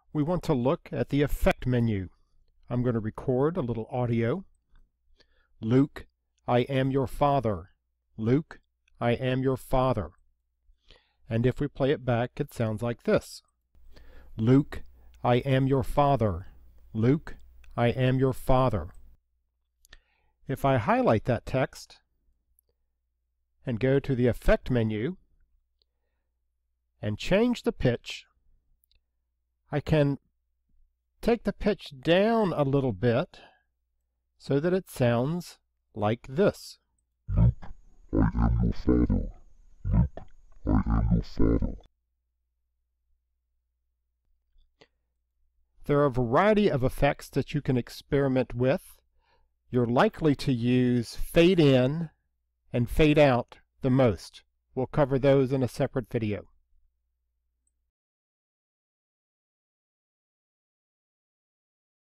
we want to look at the Effect menu. I'm going to record a little audio. Luke, I am your father. Luke, I am your father. And if we play it back, it sounds like this. Luke, I am your father. Luke, I am your father. If I highlight that text and go to the Effect menu and change the pitch, I can take the pitch down a little bit so that it sounds like this. Luke, I am your father. Luke, I am your father. There are a variety of effects that you can experiment with. You're likely to use fade in and fade out the most. We'll cover those in a separate video.